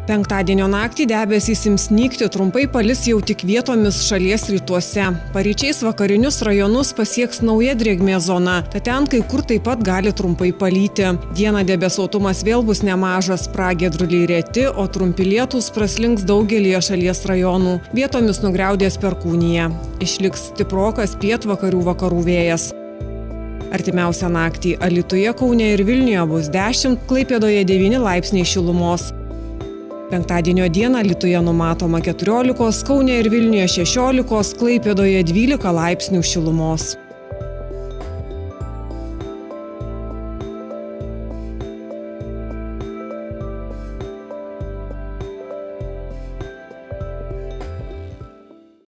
Penktadienio naktį debesys ims nykti, trumpai palis jau tik vietomis šalies rytuose. Paryčiais vakarinius rajonus pasieks nauja drėgmė zona, tad ten kai kur taip pat gali trumpai palyti. Dieną debesuotumas vėl bus nemažas, pragiedruliai reti, o trumpi lietūs praslinks daugelyje šalies rajonų. Vietomis nugriaudės perkūnija. Išliks stiprokas pietvakarių vakarų vėjas. Artimiausią naktį Alytuje, Kaune ir Vilniuje bus 10, Klaipėdoje 9 laipsniai šilumos. Penktadienio dieną Alytuje numatoma 14, Kaune ir Vilniuje 16, Klaipėdoje 12 laipsnių šilumos.